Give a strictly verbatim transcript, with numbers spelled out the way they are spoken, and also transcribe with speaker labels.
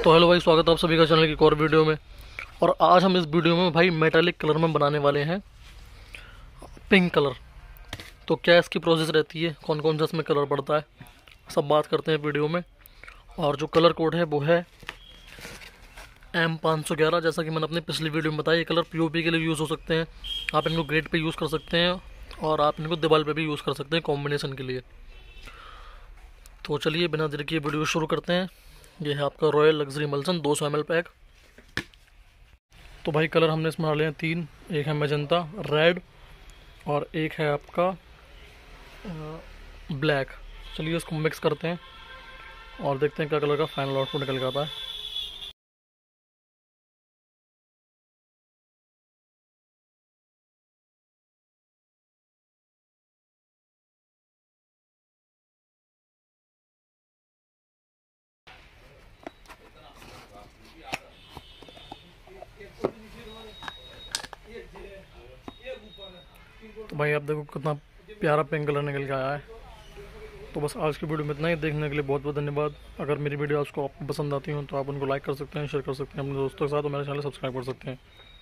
Speaker 1: तो हेलो भाई, स्वागत है आप सभी का चैनल की एक और वीडियो में। और आज हम इस वीडियो में भाई मेटालिक कलर में बनाने वाले हैं पिंक कलर। तो क्या इसकी प्रोसेस रहती है, कौन कौन सा इसमें कलर पड़ता है, सब बात करते हैं वीडियो में। और जो कलर कोड है वो है एम पाँच सौ ग्यारह। जैसा कि मैंने अपनी पिछली वीडियो में बताया, ये कलर पीओपी के लिए यूज़ हो सकते हैं। आप इनको गेट पे यूज़ कर सकते हैं और आप इनको दीवार पे भी यूज़ कर सकते हैं कॉम्बिनेशन के लिए। तो चलिए बिना देर किए वीडियो शुरू करते हैं। ये है आपका रॉयल लग्जरी एमल्सन दो सौ एम एल पैक। तो भाई कलर हमने इसमें डाले हैं तीन, एक है मैजेंटा रेड और एक है आपका ब्लैक। चलिए इसको मिक्स करते हैं और देखते हैं क्या कलर का फाइनल आउटपुट निकल के आता है। तो भाई आप देखो कितना प्यारा पिंक कलर निकल के आया है। तो बस आज की वीडियो में इतना ही। देखने के लिए बहुत बहुत धन्यवाद। अगर मेरी वीडियो आपको पसंद आती हो तो आप उनको लाइक कर सकते हैं, शेयर कर सकते हैं अपने दोस्तों के साथ और मेरे चैनल सब्सक्राइब कर सकते हैं।